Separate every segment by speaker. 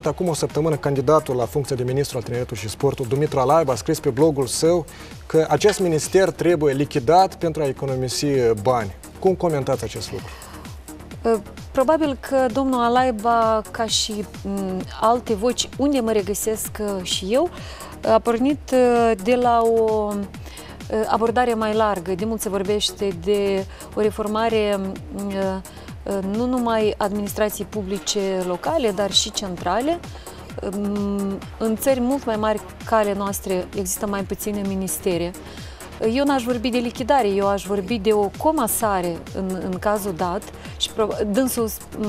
Speaker 1: Acum o săptămână, candidatul la funcția de ministru al Tineretului și Sportul, Dumitru Alaiba, a scris pe blogul său că acest minister trebuie lichidat pentru a economisi bani. Cum comentați acest lucru?
Speaker 2: Probabil că domnul Alaiba, ca și alte voci, unde mă regăsesc și eu, a pornit de la o abordare mai largă. De mult se vorbește de o reformare nu numai administrației publice locale, dar și centrale. În țări mult mai mari ca ale noastre există mai puține ministere. Eu n-aș vorbi de lichidare, eu aș vorbi de o comasare în cazul dat și dânsul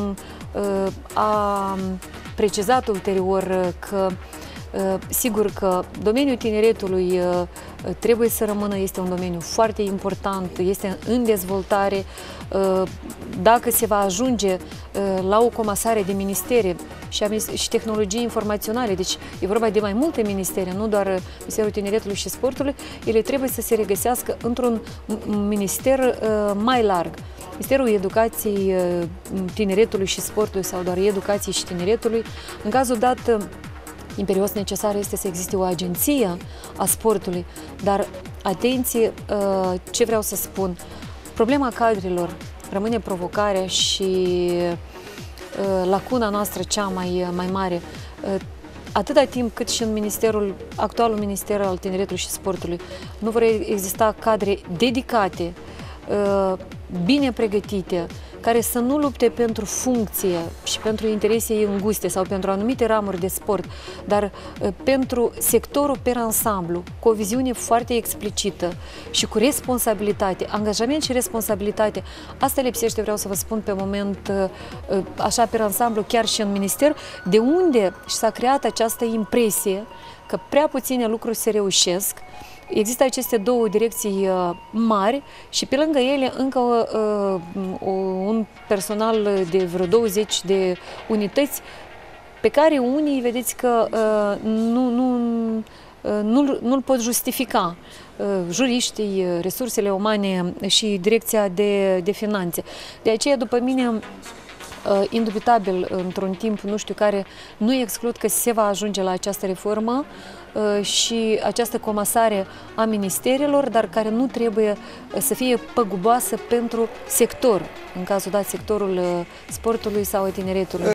Speaker 2: a precizat ulterior că sigur că domeniul tineretului trebuie să rămână, este un domeniu foarte important, este în dezvoltare. Dacă se va ajunge la o comasare de ministere și tehnologii informaționale, deci e vorba de mai multe ministere, nu doar Ministerul Tineretului și Sportului, ele trebuie să se regăsească într-un minister mai larg. Ministerul Educației, Tineretului și Sportului sau doar Educației și Tineretului, în cazul dat, imperios necesar este să existe o agenție a sportului, dar atenție, ce vreau să spun, problema cadrilor rămâne provocarea și lacuna noastră cea mai mare. Atâta timp cât și în actualul Minister al Tineretului și Sportului nu vor exista cadre dedicate, bine pregătite, care să nu lupte pentru funcție și pentru interese înguste sau pentru anumite ramuri de sport, dar pentru sectorul per ansamblu, cu o viziune foarte explicită și cu responsabilitate, angajament și responsabilitate. Asta lipsește, vreau să vă spun pe moment, așa per ansamblu, chiar și în minister, de unde s-a creat această impresie că prea puține lucruri se reușesc. Există aceste două direcții mari și pe lângă ele încă un personal de vreo 20 de unități pe care unii vedeți că nu-l pot justifica. Juriștii, resursele umane și direcția de finanțe. De aceea, după mine, indubitabil, într-un timp, nu știu care, nu exclud că se va ajunge la această reformă și această comasare a ministerelor, dar care nu trebuie să fie păguboasă pentru sector, în cazul dat sectorul sportului sau tineretului.